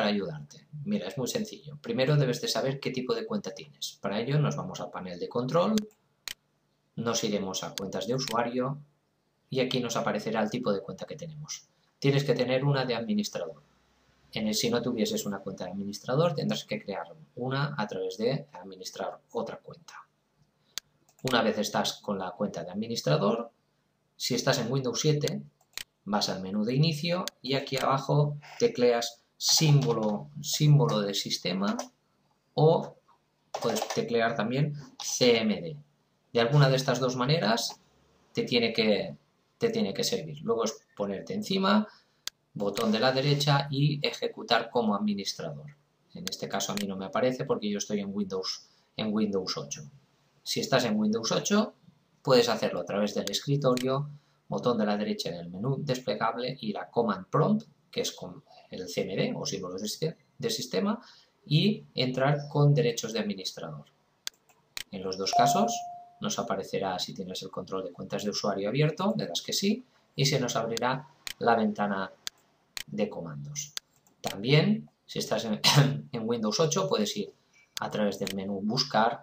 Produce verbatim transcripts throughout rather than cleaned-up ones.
ayudarte. Mira, es muy sencillo. Primero debes de saber qué tipo de cuenta tienes. Para ello nos vamos al panel de control, nos iremos a cuentas de usuario y aquí nos aparecerá el tipo de cuenta que tenemos. Tienes que tener una de administrador. En el, si no tuvieses una cuenta de administrador, tendrás que crear una a través de administrar otra cuenta. Una vez estás con la cuenta de administrador, si estás en Windows siete, vas al menú de inicio y aquí abajo tecleas símbolo, símbolo de sistema o puedes teclear también C M D. De alguna de estas dos maneras te tiene que, te tiene que servir. Luego es ponerte encima, botón de la derecha y ejecutar como administrador. En este caso a mí no me aparece porque yo estoy en Windows, en Windows ocho. Si estás en Windows ocho, puedes hacerlo a través del escritorio, botón de la derecha en el menú desplegable, ir a Command Prompt, que es con el C M D o símbolos de sistema, y entrar con derechos de administrador. En los dos casos nos aparecerá si tienes el control de cuentas de usuario abierto, le das que sí, y se nos abrirá la ventana de comandos. También, si estás en, en Windows ocho, puedes ir a través del menú Buscar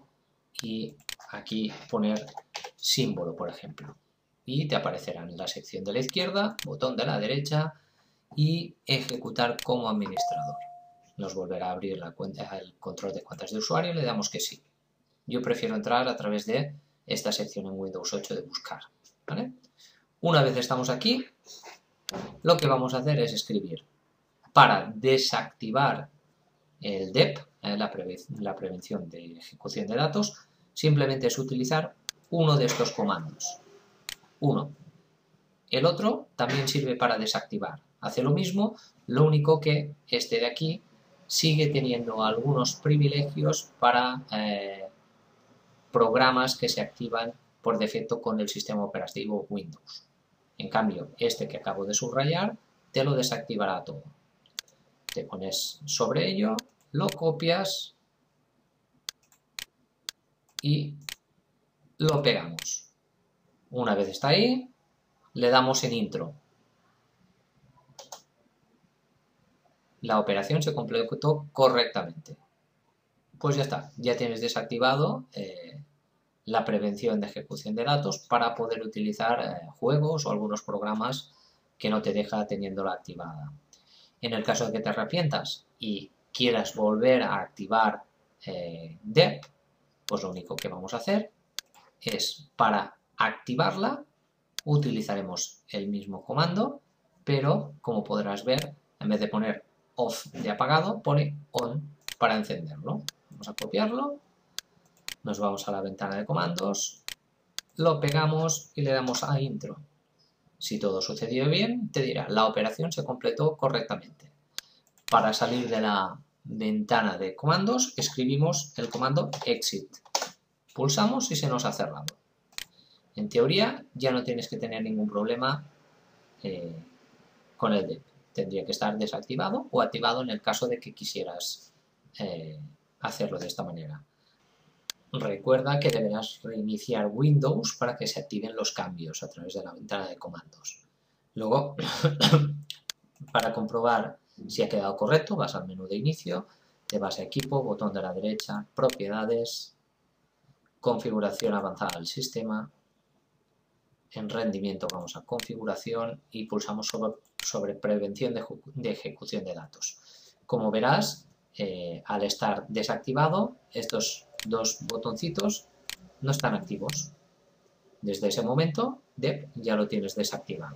y aquí poner símbolo, por ejemplo. Y te aparecerá en la sección de la izquierda, botón de la derecha y ejecutar como administrador. Nos volverá a abrir la cuenta, el control de cuentas de usuario y le damos que sí. Yo prefiero entrar a través de esta sección en Windows ocho de buscar, ¿vale? Una vez estamos aquí, lo que vamos a hacer es escribir para desactivar el D E P, eh, la, preve la prevención de ejecución de datos, simplemente es utilizar uno de estos comandos. Uno. El otro también sirve para desactivar. Hace lo mismo, lo único que este de aquí sigue teniendo algunos privilegios para eh, programas que se activan por defecto con el sistema operativo Windows. En cambio, este que acabo de subrayar te lo desactivará todo. Te pones sobre ello, lo copias y lo pegamos. Una vez está ahí, le damos en intro. La operación se completó correctamente. Pues ya está, ya tienes desactivado eh, la prevención de ejecución de datos para poder utilizar eh, juegos o algunos programas que no te deja teniéndola activada. En el caso de que te arrepientas y quieras volver a activar eh, D E P, pues lo único que vamos a hacer es para activarla utilizaremos el mismo comando, pero como podrás ver, en vez de poner off de apagado, pone on para encenderlo. Vamos a copiarlo, nos vamos a la ventana de comandos, lo pegamos y le damos a intro. Si todo sucedió bien, te dirá, la operación se completó correctamente. Para salir de la ventana de comandos, escribimos el comando exit. Pulsamos y se nos ha cerrado. En teoría, ya no tienes que tener ningún problema eh, con el D E P. Tendría que estar desactivado o activado en el caso de que quisieras eh, hacerlo de esta manera. Recuerda que deberás reiniciar Windows para que se activen los cambios a través de la ventana de comandos. Luego, para comprobar si ha quedado correcto, vas al menú de inicio, te vas a equipo, botón de la derecha, propiedades, configuración avanzada del sistema. En rendimiento vamos a configuración y pulsamos sobre, sobre prevención de, de ejecución de datos. Como verás, eh, al estar desactivado, estos dos botoncitos no están activos. Desde ese momento, D E P ya lo tienes desactivado.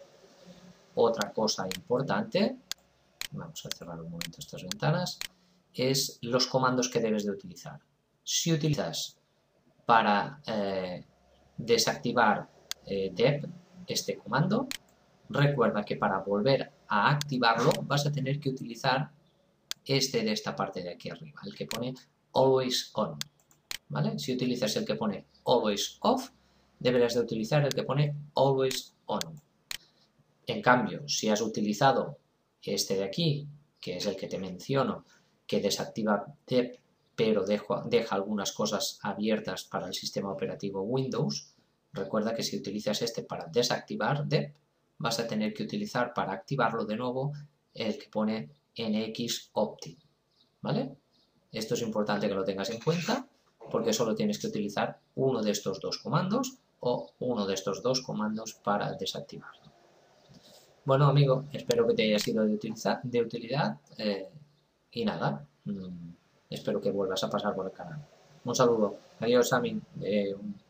Otra cosa importante, vamos a cerrar un momento estas ventanas, es los comandos que debes de utilizar. Si utilizas para eh, desactivar eh, D E P este comando, recuerda que para volver a activarlo vas a tener que utilizar este de esta parte de aquí arriba, el que pone Always On, ¿vale? Si utilizas el que pone Always Off, deberás de utilizar el que pone Always On. En cambio, si has utilizado este de aquí, que es el que te menciono, que desactiva D E P, pero deja, deja algunas cosas abiertas para el sistema operativo Windows, recuerda que si utilizas este para desactivar D E P, vas a tener que utilizar para activarlo de nuevo el que pone nxOpti, ¿vale? Esto es importante que lo tengas en cuenta porque solo tienes que utilizar uno de estos dos comandos o uno de estos dos comandos para desactivarlo. Bueno, amigo, espero que te haya sido de, utilizar, de utilidad eh, y nada, mmm, espero que vuelvas a pasar por el canal. Un saludo. Adiós, Sami. Eh,